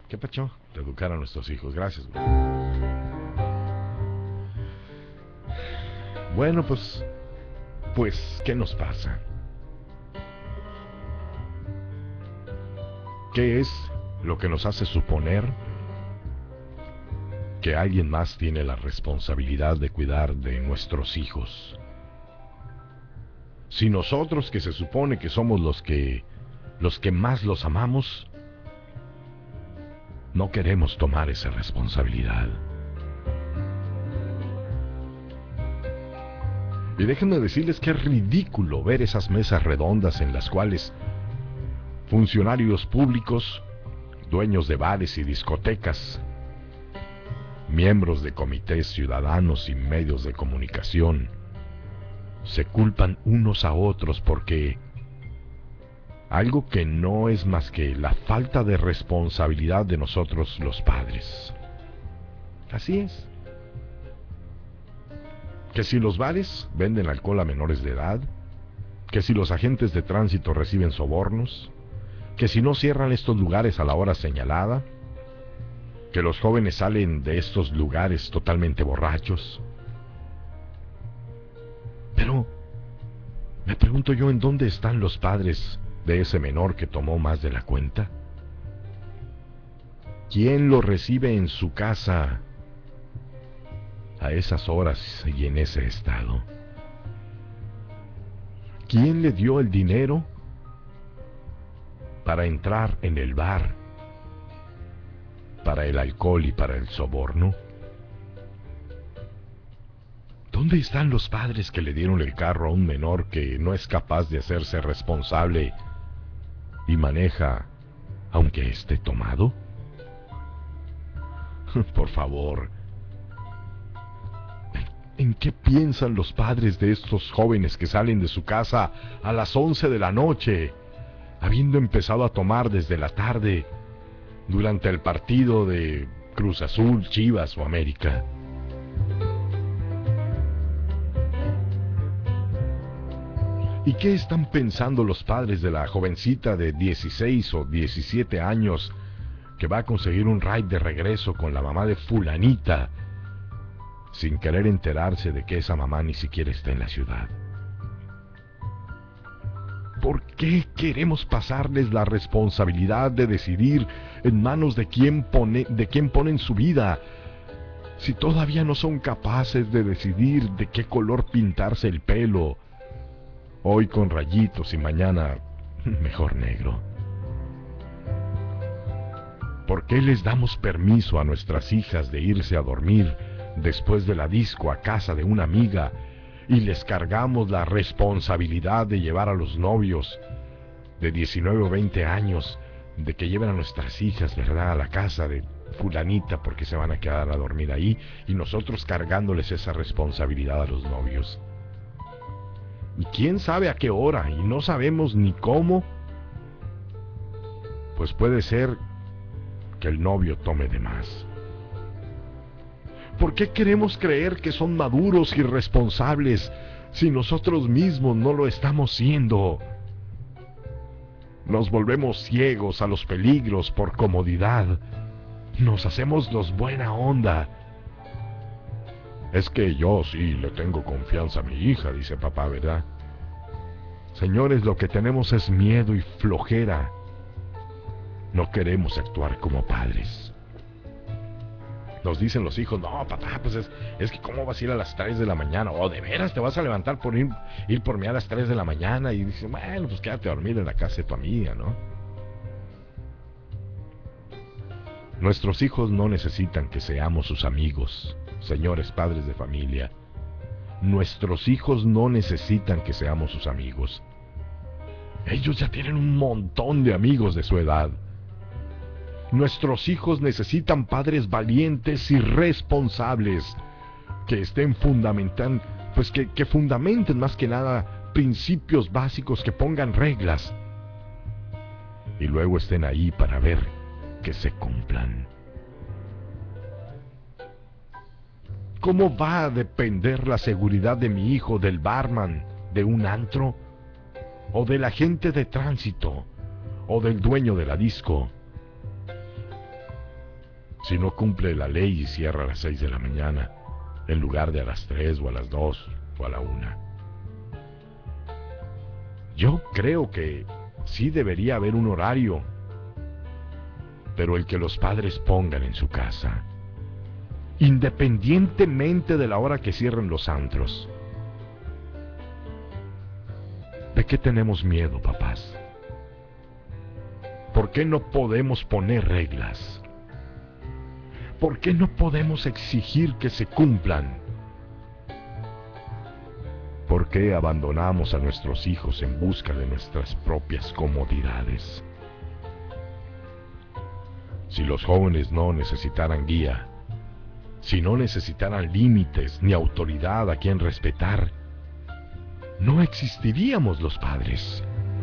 ¿Qué pacho? De educar a nuestros hijos. Gracias, güey. Bueno, pues, ¿qué nos pasa? ¿Qué es lo que nos hace suponer que alguien más tiene la responsabilidad de cuidar de nuestros hijos? Si nosotros, que se supone que somos los que más los amamos, no queremos tomar esa responsabilidad. Y déjenme decirles que es ridículo ver esas mesas redondas en las cuales funcionarios públicos, dueños de bares y discotecas, miembros de comités ciudadanos y medios de comunicación se culpan unos a otros porque algo que no es más que la falta de responsabilidad de nosotros los padres. Así es. Que si los bares venden alcohol a menores de edad, que si los agentes de tránsito reciben sobornos, que si no cierran estos lugares a la hora señalada, que los jóvenes salen de estos lugares totalmente borrachos. Pero me pregunto yo, ¿en dónde están los padres de ese menor que tomó más de la cuenta? ¿Quién lo recibe en su casa a esas horas y en ese estado? ¿Quién le dio el dinero para entrar en el bar, para el alcohol y para el soborno? ¿Dónde están los padres que le dieron el carro a un menor que no es capaz de hacerse responsable y maneja aunque esté tomado? Por favor, ¿en qué piensan los padres de estos jóvenes que salen de su casa a las 11 de la noche, habiendo empezado a tomar desde la tarde durante el partido de Cruz Azul, Chivas o América? ¿Y qué están pensando los padres de la jovencita de 16 o 17 años que va a conseguir un ride de regreso con la mamá de fulanita, sin querer enterarse de que esa mamá ni siquiera está en la ciudad? ¿Por qué queremos pasarles la responsabilidad de decidir en manos de quién ponen su vida, si todavía no son capaces de decidir de qué color pintarse el pelo, hoy con rayitos y mañana mejor negro? ¿Por qué les damos permiso a nuestras hijas de irse a dormir después de la disco a casa de una amiga y les cargamos la responsabilidad de llevar a los novios de 19 o 20 años, de que lleven a nuestras hijas, ¿verdad?, a la casa de fulanita porque se van a quedar a dormir ahí, y nosotros cargándoles esa responsabilidad a los novios? Y quién sabe a qué hora, y no sabemos ni cómo, pues puede ser que el novio tome de más. ¿Por qué queremos creer que son maduros y responsables si nosotros mismos no lo estamos siendo? Nos volvemos ciegos a los peligros por comodidad. Nos hacemos los buena onda. Es que yo sí le tengo confianza a mi hija, dice papá, ¿verdad? Señores, lo que tenemos es miedo y flojera. No queremos actuar como padres. Nos dicen los hijos, no, papá, pues es que ¿cómo vas a ir a las 3 de la mañana? ¿O de veras te vas a levantar por ir por mí a las 3 de la mañana? Y dicen, bueno, pues quédate a dormir en la casa de tu amiga, ¿no? Nuestros hijos no necesitan que seamos sus amigos, señores padres de familia. Nuestros hijos no necesitan que seamos sus amigos. Ellos ya tienen un montón de amigos de su edad. Nuestros hijos necesitan padres valientes y responsables que estén fundamentando, pues que fundamenten más que nada principios básicos, que pongan reglas y luego estén ahí para ver que se cumplan. ¿Cómo va a depender la seguridad de mi hijo del barman de un antro, o del agente de tránsito, o del dueño de la disco? si no cumple la ley y cierra a las 6 de la mañana, en lugar de a las 3 o a las 2 o a la 1? Yo creo que sí debería haber un horario, pero el que los padres pongan en su casa, independientemente de la hora que cierren los antros. ¿De qué tenemos miedo, papás? ¿Por qué no podemos poner reglas? ¿Por qué no podemos exigir que se cumplan? ¿Por qué abandonamos a nuestros hijos en busca de nuestras propias comodidades? Si los jóvenes no necesitaran guía, si no necesitaran límites ni autoridad a quien respetar, no existiríamos los padres.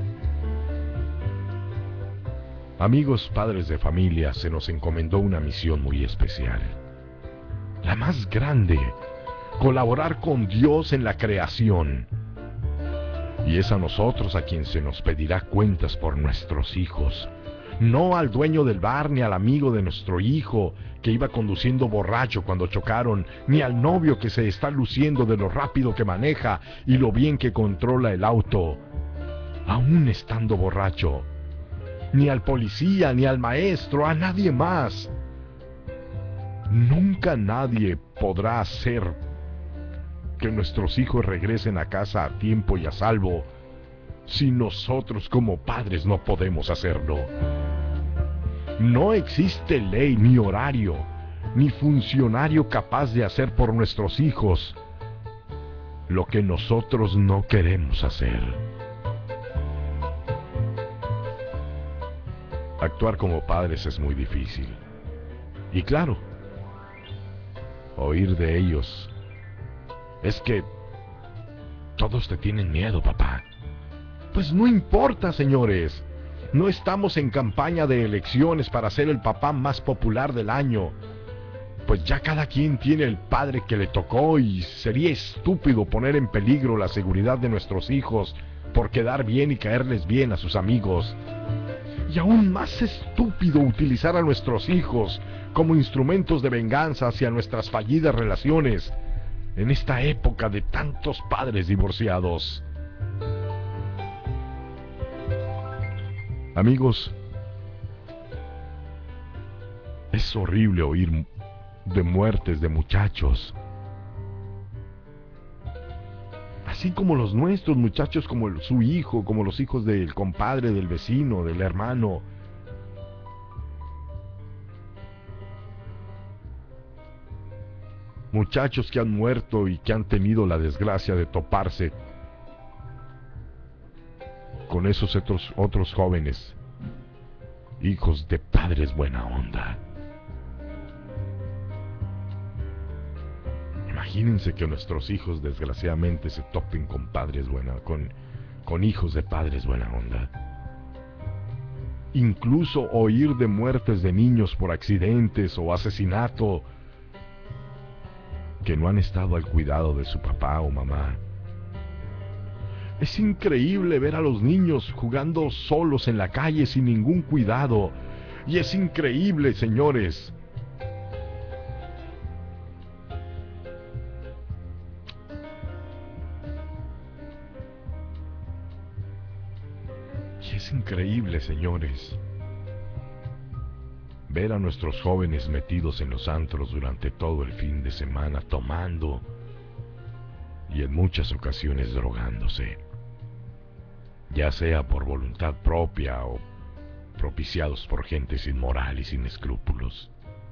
Amigos padres de familia, se nos encomendó una misión muy especial. La más grande: colaborar con Dios en la creación. Y es a nosotros a quien se nos pedirá cuentas por nuestros hijos. No al dueño del bar, ni al amigo de nuestro hijo que iba conduciendo borracho cuando chocaron, ni al novio que se está luciendo de lo rápido que maneja y lo bien que controla el auto, aún estando borracho. Ni al policía, ni al maestro, a nadie más. Nunca nadie podrá hacer que nuestros hijos regresen a casa a tiempo y a salvo si nosotros como padres no podemos hacerlo. No existe ley, ni horario, ni funcionario capaz de hacer por nuestros hijos lo que nosotros no queremos hacer. Actuar como padres es muy difícil. Y claro, oír de ellos es que todos te tienen miedo, papá. Pues no importa, señores. No estamos en campaña de elecciones para ser el papá más popular del año. Pues ya cada quien tiene el padre que le tocó y sería estúpido poner en peligro la seguridad de nuestros hijos por quedar bien y caerles bien a sus amigos. Y aún más estúpido utilizar a nuestros hijos como instrumentos de venganza hacia nuestras fallidas relaciones en esta época de tantos padres divorciados. Amigos, es horrible oír de muertes de muchachos, así como los nuestros, muchachos como su hijo, como los hijos del compadre, del vecino, del hermano. Muchachos que han muerto y que han tenido la desgracia de toparse con esos otros jóvenes, hijos de padres buena onda. Imagínense que nuestros hijos desgraciadamente se topen con padres con hijos de padres buena onda. Incluso oír de muertes de niños por accidentes o asesinato que no han estado al cuidado de su papá o mamá. Es increíble ver a los niños jugando solos en la calle sin ningún cuidado. Y es increíble, señores, ver a nuestros jóvenes metidos en los antros durante todo el fin de semana, tomando y en muchas ocasiones drogándose, ya sea por voluntad propia o propiciados por gente sin moral y sin escrúpulos.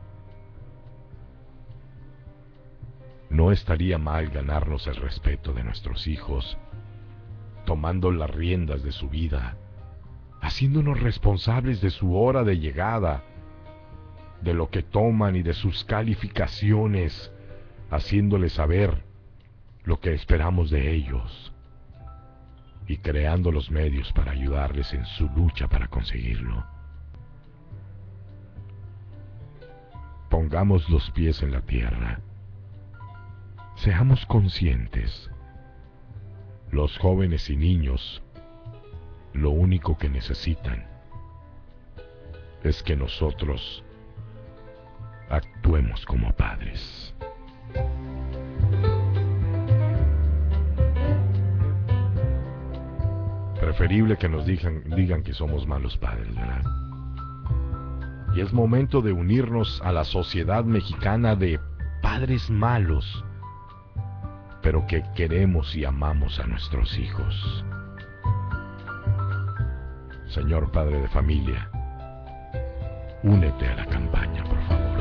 No estaría mal ganarnos el respeto de nuestros hijos, tomando las riendas de su vida, haciéndonos responsables de su hora de llegada, de lo que toman y de sus calificaciones, haciéndoles saber lo que esperamos de ellos y creando los medios para ayudarles en su lucha para conseguirlo. Pongamos los pies en la tierra. Seamos conscientes. Los jóvenes y niños lo único que necesitan es que nosotros Actuemos como padres. Preferible que nos digan que somos malos padres, ¿verdad? Y es momento de unirnos a la sociedad mexicana de padres malos, pero que queremos y amamos a nuestros hijos. Señor padre de familia, únete a la campaña, por favor.